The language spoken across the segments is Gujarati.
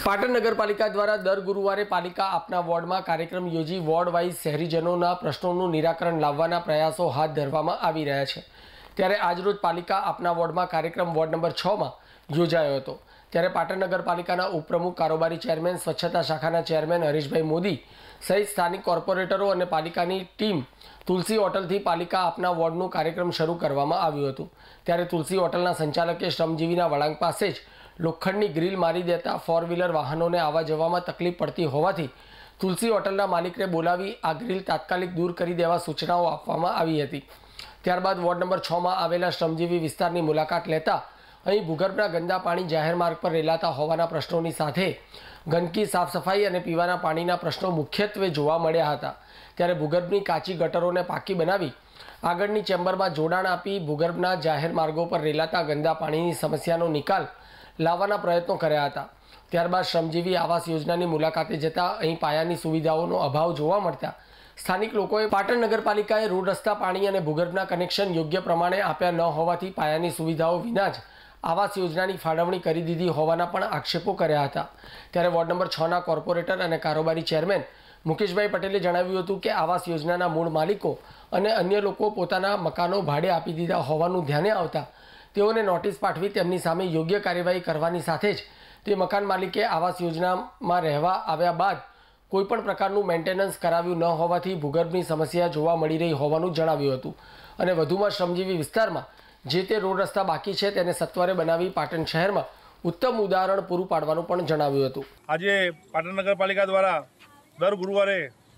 પાટણ નગરપાલિકા દ્વારા દર ગુરુવારે પાલિકા આપના વોર્ડમાં કાર્યક્રમ યોજી વોર્ડ વાઇઝ શહેરીજનોના પ્રશ્નોનું નિરાકરણ લાવવાના પ્રયાસો હાથ ધરવામાં આવી રહ્યા છે। ત્યારે આજરોજ પાલિકા આપના વોર્ડમાં કાર્યક્રમ વોર્ડ નંબર 6માં યોજાયો હતો। ત્યારે પાટણ નગરપાલિકાના ઉપપ્રમુખ, કારોબારી ચેરમેન, સ્વચ્છતા શાખાના ચેરમેન હરીશભાઈ મોદી સહિત સ્થાનિક કોર્પોરેટરો અને પાલિકાની ટીમ તુલસી હોટલથી પાલિકા આપના વોર્ડનું કાર્યક્રમ શરૂ કરવામાં આવ્યું હતું। ત્યારે તુલસી હોટલના સંચાલકે શ્રમજીવીના વળાંક પાસે જ લોખંડની ગ્રીલ મારી દેતા 4 વ્હીલર વાહનોને આવવા જવામાં તકલીફ પડતી હોવાથી તુલસી હોટલના માલિકને બોલાવી આ ગ્રીલ તાત્કાલિક દૂર કરી દેવા સૂચનાઓ આપવામાં આવી હતી। ત્યારબાદ વોર્ડ નંબર 6માં આવેલા શ્રમજીવી વિસ્તારની મુલાકાત લેતા અહીં ભૂગર્ભના ગંદા પાણી જાહેર માર્ગ પર રેલાતા હોવાના પ્રશ્નોની સાથે ગંદકી, સાફ સફાઈ અને પીવાના પાણીના પ્રશ્નો મુખ્યત્વે જોવા મળ્યા હતા। ત્યારે ભૂગર્ભની કાચી ગટરોને પાકી બનાવી આગળની ચેમ્બરમાં જોડાણ આપી ભૂગર્ભના જાહેર માર્ગો પર રેલાતા ગંદા પાણીની સમસ્યાનો નિકાલ લાવવાના પ્રયત્નો કર્યા હતા। ત્યારબાદ શ્રમજીવી આવાસ યોજનાની મુલાકાતે જતા અહીં પાયાની સુવિધાઓનો અભાવ જોવા મળતા સ્થાનિક લોકોએ પાટણ નગરપાલિકાએ રોડ, રસ્તા, પાણી અને ભૂગર્ભના કનેક્શન યોગ્ય પ્રમાણે આપ્યા ન હોવાથી પાયાની સુવિધાઓ વિના જ આવાસ યોજનાની ફાળવણી કરી દીધી હોવાના પણ આક્ષેપો કર્યા હતા। ત્યારે વોર્ડ નંબર 6ના કોર્પોરેટર અને કારોબારી ચેરમેન મુકેશભાઈ પટેલે જણાવ્યું હતું કે આવાસ યોજનાના મૂળ માલિકો અને અન્ય લોકો પોતાના મકાનો ભાડે આપી દીધા હોવાનું ધ્યાને આવતા તેઓને નોટિસ પાઠવી તેમની સામે યોગ્ય કાર્યવાહી કરવાની સાથે જ તે મકાન માલિકે આવાસ યોજનામાં રહેવા આવ્યા બાદ કોઈપણ પ્રકારનું મેન્ટેનન્સ કરાવ્યું ન હોવાથી ભૂગર્ભની સમસ્યા જોવા મળી રહી હોવાનું જણાવ્યું હતું। અને વધુમાં શ્રમજીવી વિસ્તારમાં જે તે રોડ, રસ્તા બાકી છે તેને સત્વરે બનાવી પાટણ શહેરમાં ઉત્તમ ઉદાહરણ પૂરું પાડવાનું પણ જણાવ્યું હતું। આજે પાટણ નગરપાલિકા દ્વારા દર ગુરુવારે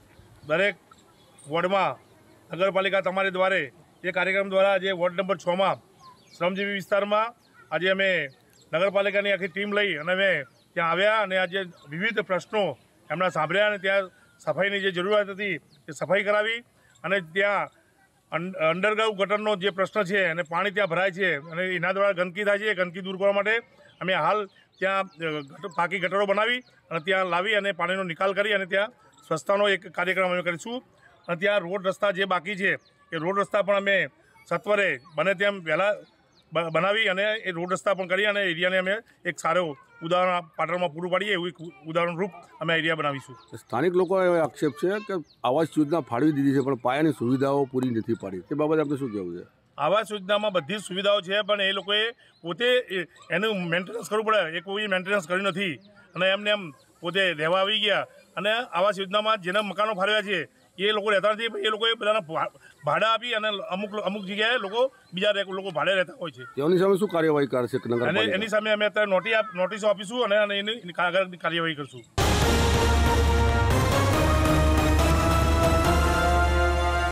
દરેક વોર્ડમાં નગરપાલિકા તમારી દ્વારે એ કાર્યક્રમ દ્વારા આજે વોર્ડ નંબર 6માં શ્રમજીવી વિસ્તારમાં આજે અમે નગરપાલિકાની આખી ટીમ લઈ અને અમે ત્યાં આવ્યા અને આજે વિવિધ પ્રશ્નો એમના સાંભળ્યા અને ત્યાં સફાઈની જે જરૂરિયાત હતી એ સફાઈ કરાવી અને ત્યાં અંડરગ્રાઉન્ડ ગટરનો જે પ્રશ્ન છે અને પાણી ત્યાં ભરાય છે અને એના દ્વારા ગંદકી થાય છે, એ ગંદકી દૂર કરવા માટે અમે હાલ ત્યાં પાકી ગટરો બનાવી અને ત્યાં લાવી અને પાણીનો નિકાલ કરી અને ત્યાં સ્વચ્છતાનો એક કાર્યક્રમ અમે કરીશું। અને ત્યાં રોડ, રસ્તા જે બાકી છે એ રોડ, રસ્તા પણ અમે સત્વરે બને તેમ વહેલા બનાવી અને એ રોડ, રસ્તા પણ કરી અને એરિયાને અમે એક સારો ઉદાહરણ પાટણમાં પૂરું પાડીએ એવું ઉદાહરણરૂપ અમે એરિયા બનાવીશું। સ્થાનિક લોકો આક્ષેપ છે કે આવાસ યોજના ફાળવી દીધી છે પણ પાયાની સુવિધાઓ પૂરી નથી પાડી, તે બાબતે આપણે શું કહેવું છે? આવાસ યોજનામાં બધી જ સુવિધાઓ છે પણ એ લોકોએ પોતે એનું મેન્ટેનન્સ કરવું પડે, એ કોઈ મેન્ટેનન્સ કર્યું નથી અને એમને એમ પોતે રહેવા આવી ગયા અને આવાસ યોજનામાં જેના મકાનો ફાળવ્યા છે એ લોકો રહેતા નથી, એ લોકોએ બધાના ભાડા આપી અને અમુક જગ્યાએ બીજા લોકો ભાડે રહેતા હોય છે। તેની સામે શું કાર્યવાહી કરશે? અને એની સામે અમે અત્યારે નોટિસો આપીશું અને એની આગળની કાર્યવાહી કરશું।